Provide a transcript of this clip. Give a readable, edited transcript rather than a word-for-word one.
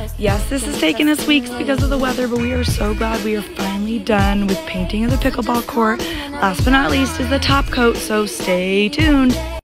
Yes, this has taken us weeks because of the weather, but we are so glad we are finally done with painting of the pickleball court. Last but not least is the top coat, so stay tuned.